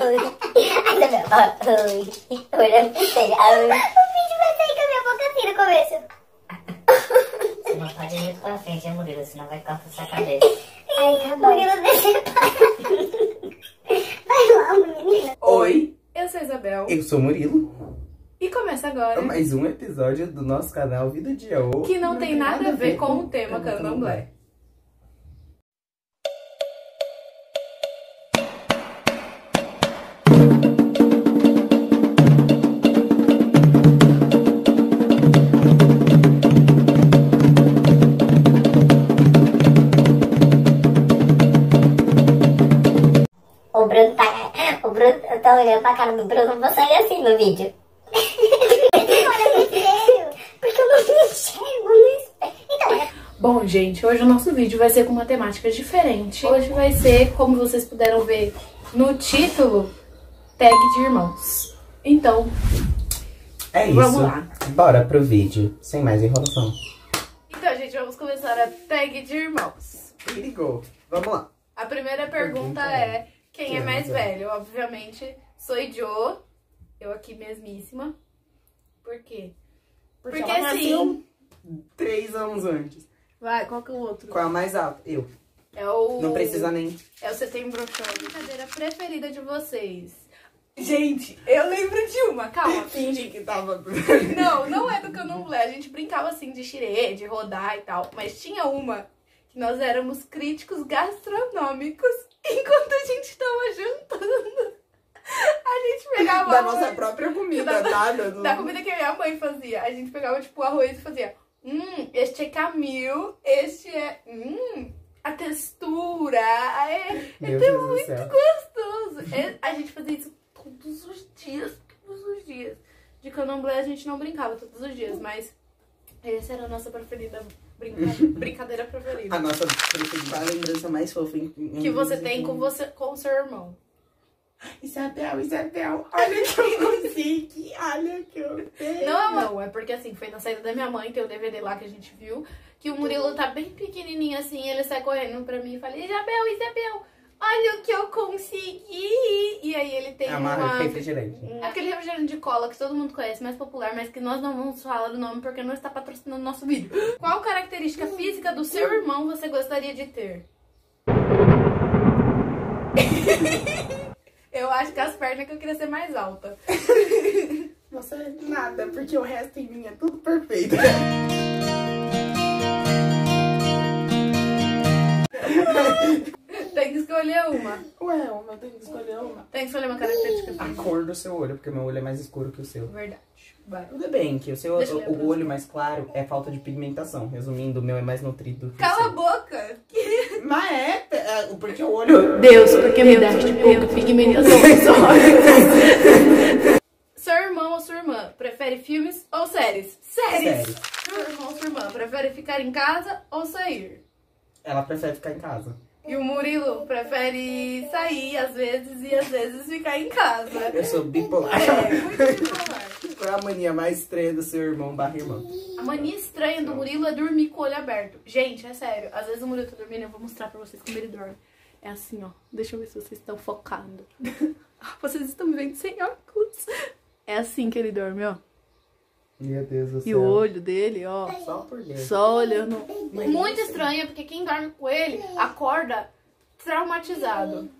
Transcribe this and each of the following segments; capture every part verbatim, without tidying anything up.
Isabel, oi. Olhando pra você. O vídeo vai sair com a minha boca assim no começo. Você não pode ir muito pra frente, hein, Murilo? Senão vai cortar sua cabeça. Ai, tá bom. Murilo, deixa eu parar. Vai logo, menina. Oi, Eu sou a Isabel. eu sou o Murilo. E começa agora. Mais um episódio do nosso canal Vida de Aô. Que não, não tem nada, nada a ver com, com o tema candomblé. O Bruno tá... O Bruno... Eu tô olhando pra cara do Bruno, vou sair assim no vídeo. Olha, muito sério. Porque eu não me enxergo, né? Então, olha... Bom, gente, hoje o nosso vídeo vai ser com uma temática diferente. Hoje vai ser, como vocês puderam ver no título, tag de irmãos. Então, é isso. Vamos lá. Bora pro vídeo, sem mais enrolação. Então, gente, vamos começar a tag de irmãos. Ligou. Vamos lá. A primeira pergunta é... Quem é mais velho? Obviamente, sou Joe. Eu aqui mesmíssima. Por quê? Porque, Porque ela assim... nasceu três anos antes. Vai, qual que é o outro? Qual é a mais alta? Eu. É o... Não precisa nem... É o Setembro Show. Brincadeira preferida de vocês. Gente, eu lembro de uma. Calma. Fingi que tava... Não, não é do candomblé. A gente brincava assim de xirê, de rodar e tal. Mas tinha uma que nós éramos críticos gastronômicos. Enquanto a gente tava jantando, a gente pegava Da arroz, nossa própria comida, da, nada. Da comida que a minha mãe fazia. A gente pegava, tipo, o arroz e fazia... Hum, este é camil, este é... Hum, a textura, é, é tão muito gostoso. É, a gente fazia isso todos os dias, todos os dias. De candomblé a gente não brincava todos os dias, mas essa era a nossa preferida. Brinca... Brincadeira preferida. A nossa preferida, a lembrança mais fofa em, em que você tem com, você, com o seu irmão. Isabel, Isabel, olha que eu consegui, olha que eu tenho. Não, não, é porque assim, foi na saída da minha mãe, tem o D V D lá que a gente viu, que o Murilo tá bem pequenininho assim, ele sai correndo pra mim e fala, Isabel, Isabel, olha o que eu consegui. E aí ele tem é uma... uma... refrigerante. Um, aquele refrigerante de cola que todo mundo conhece, mais popular, mas que nós não vamos falar o nome porque não está patrocinando o nosso vídeo. Qual característica física do seu irmão você gostaria de ter? Eu acho que as pernas que eu queria ser mais alta. Nossa, nada, porque o resto em mim é tudo perfeito. Tem que escolher uma. Ué, uma, tem que escolher uma. Tem que escolher uma característica física. A cor do seu olho, porque o meu olho é mais escuro que o seu. Verdade. Vai. Tudo bem, que o seu Deixa eu o, ler a o olho mais claro é falta de pigmentação. Resumindo, o meu é mais nutrido. Que Cala o a seu. boca! Mas é, é, porque o olho... Deus, porque me deste pouca pigmentação. Seu irmão ou sua irmã prefere filmes ou séries? Séries! Séries. Seu irmão ou sua irmã prefere ficar em casa ou sair? Ela prefere ficar em casa. E o Murilo prefere sair às vezes e às vezes ficar em casa. Eu sou bipolar. É, muito bipolar. Qual é a mania mais estranha do seu irmão barra irmã? A mania estranha do Murilo é dormir com o olho aberto. Gente, é sério. Às vezes o Murilo tá dormindo, eu vou mostrar pra vocês como ele dorme. É assim, ó. Deixa eu ver se vocês estão focando. Vocês estão me vendo sem óculos. É assim que ele dorme, ó. Meu Deus do céu. E o olho dele, ó. Só por Deus. Só olhando. Muito estranho, porque quem dorme com ele acorda traumatizado.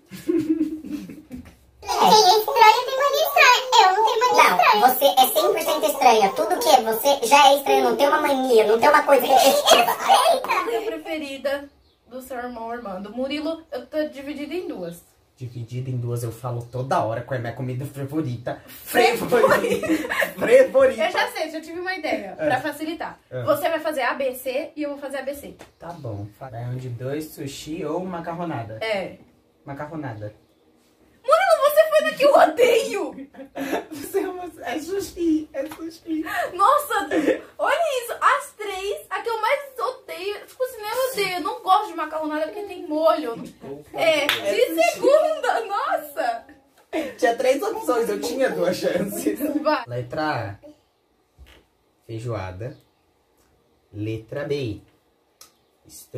Quem é estranho tem mania estranha. Eu não tenho mania estranha. Não, você é cem por cento estranha. Tudo que você já é estranho, não tem uma mania, não tem uma coisa que é estranha. A preferida do seu irmão ou irmã. Do Murilo, eu tô dividida em duas. Dividida em duas, eu falo toda hora qual é a minha comida favorita. Favorita. Favorita. Eu já sei, já tive uma ideia. É. Pra facilitar. É. Você vai fazer A B C e eu vou fazer A B C. Tá bom. Vai um de dois, sushi ou macarronada? É. Macarronada. Murilo, você foi na que eu odeio! Você é, uma... é sushi, é sushi. Nossa, olha isso. As três, a que eu mais odeio. Tipo assim, eu odeio. Eu não gosto de macarronada porque tem molho. É, de segunda, nossa. Tinha três opções, eu tinha duas chances. Vai. Letra A, feijoada. Letra B,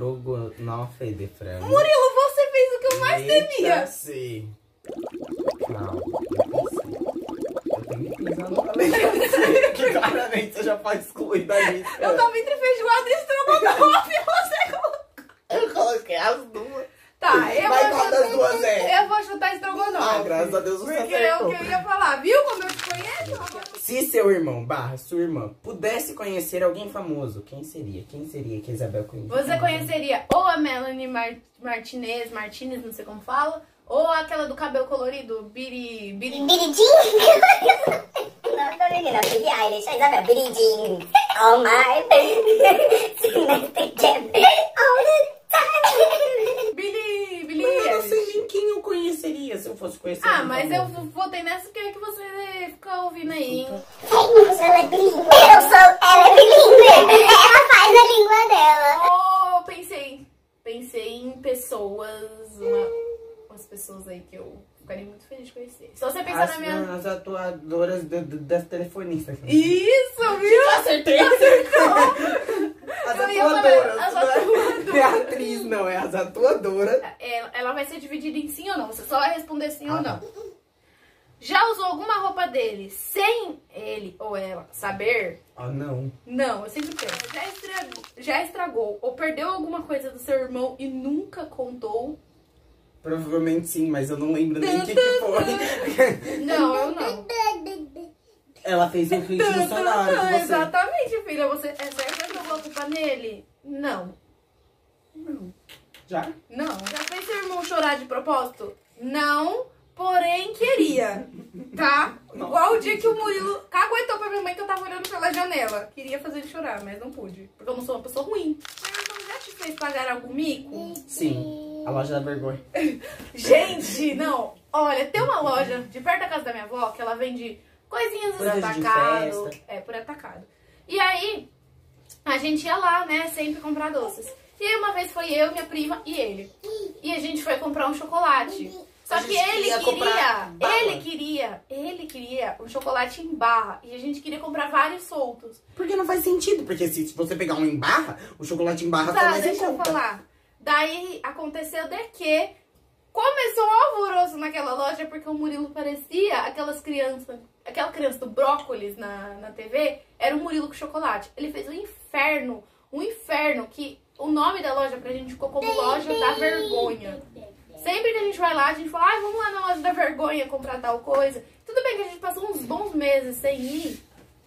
estrogonofe de frango. Murilo, você fez o que eu mais Letra temia. C, Não, eu pensei. Eu tenho que pensar numa letra que claramente você já pode excluir da lista. Eu tava entre feijoada e estrogonofe, você colocou. Eu coloquei as duas. Tá, eu Mas vou qual das duas chutar, é? eu vou chutar estrogonofe. Ah, graças a Deus você Porque é acertou. o que eu ia falar, viu? Como eu te conheço. Se seu irmão barra sua irmã pudesse conhecer alguém famoso, quem seria? Quem seria que a Isabel conhecia? Você conheceria ou a Melanie Mar Martinez, Martinez, não sei como fala, ou aquela do cabelo colorido, Biri... Biri... Billie Jean? Não, tô brincando. Billie Eilish. A Isabel. Billie Jean. Oh my. Semester Jam. All the time. Billy... Billy Mas eu não Eilish. sei nem quem eu conheceria se eu fosse conhecer Ah, alguém mas eu famoso. votei nessa que é que você fica ouvindo aí. Gente, ela é bilíngue. Eu sou... Ela é bilíngue. Ela faz a língua dela. Oh, pensei. Pensei em pessoas... Uma, umas pessoas aí que eu ficaria muito feliz de conhecer. Se você pensar As, na minha... as atuadoras do, do, das telefonistas. Isso, viu? Acertei! As Eu ia falar, atuadoras. as não é- atuadoras. Não é a atriz, não. É as atuadoras. Ela, ela vai ser dividida em sim ou não. Você só vai responder sim ou não. Já usou alguma roupa dele sem ele ou ela saber? Ah, não. Não, eu sempre pergunto. Já estragou, já estragou ou perdeu alguma coisa do seu irmão e nunca contou? Provavelmente sim, mas eu não lembro nem o que, que foi. Não, eu não. Ela fez um clipe no cenário com você. Exatamente, filha. Você é certo que jogou a culpa nele? Não. Já? Não. Já fez seu irmão chorar de propósito? Não, porém queria. Tá? Igual o dia que o Murilo caguetou pra minha mãe que eu tava olhando pela janela. Queria fazer ele chorar, mas não pude. Porque eu não sou uma pessoa ruim. Seu irmão já te fez pagar algum mico? Sim. A loja da vergonha. Gente, não. Olha, tem uma loja de perto da casa da minha avó que ela vende coisinhas Coisas de atacado. festa. É, por atacado. E aí, a gente ia lá, né, sempre comprar doces. E aí uma vez foi eu, minha prima e ele. E a gente foi comprar um chocolate. Só A que gente ele queria queria, comprar bala. ele queria, ele queria um chocolate em barra. E a gente queria comprar vários soltos. Porque não faz sentido. Porque se se você pegar um em barra, o chocolate em barra tá Tá, mais em deixa eu conta. falar. Daí aconteceu de que começou um alvoroço naquela loja porque o Murilo parecia aquelas crianças, aquela criança do brócolis na, na T V, era o Murilo com chocolate. Ele fez um inferno, um inferno que o nome da loja pra gente ficou como Loja da Vergonha. Sempre que a gente vai lá, a gente fala, ah, vamos lá na Loja da Vergonha comprar tal coisa. Tudo bem que a gente passou uns bons meses sem ir,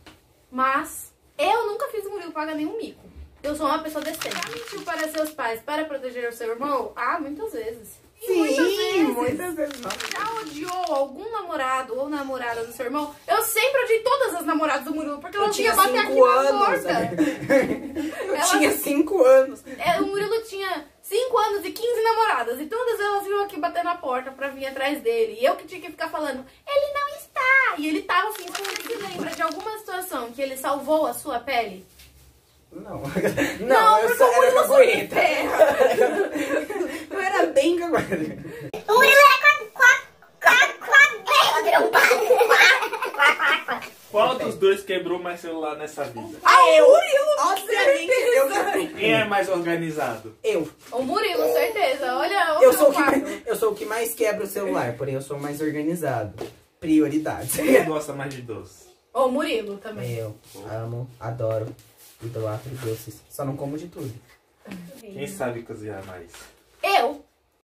mas eu nunca fiz o Murilo pagar nenhum mico. Eu sou uma pessoa decente. Já mentiu para seus pais para proteger o seu irmão? Ah, muitas vezes. Sim, muitas vezes. muitas vezes. Já odiou algum namorado ou namorada do seu irmão? Eu sempre odiei todas as namoradas do Murilo, porque Eu ela tinha vinha bater aqui cinco na anos. porta. Eu Ela- tinha cinco anos. É, o Murilo tinha cinco anos e quinze namoradas. E todas elas vinham aqui bater na porta pra vir atrás dele. E eu que tinha que ficar falando, ele não está. E ele tava assim, você se lembra de alguma situação que ele salvou a sua pele? Não. Não, Não, eu porque só o Murilo era só me cagueta. ferra. Eu era bem cagueta. O Murilo era quá, quá, quá, quá. Ela virou um pato. Quá, quá, quá, quá. Qual dos dois quebrou mais celular nessa vida? Ah, eu? Obviamente, eu quebrei. Quem é mais organizado? Eu. O Murilo, certeza. Olha, Eu olha sou, o o quarto. que, eu sou o que mais quebra o celular, porém eu sou mais organizado. Prioridades. Quem gosta mais de doce? O Murilo também. Eu amo, adoro, idolatro doces. Só não como de tudo. Quem sabe cozinhar mais? Eu.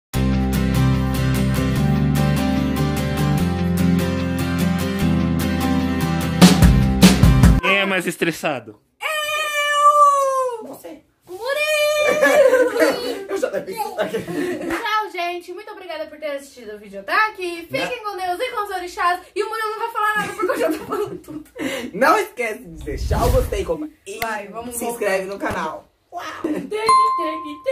Quem é mais estressado? Você. O Murilo. Eu já devia. Tchau, gente. Muito obrigada por ter assistido o vídeo até aqui. Fiquem com Deus e com os orixás. E o Murilo não vai falar nada porque eu já tô falando tudo. Não esquece de deixar o gostei como e Vai, vamos se voltar. inscreve no canal. Tag, tag, tag.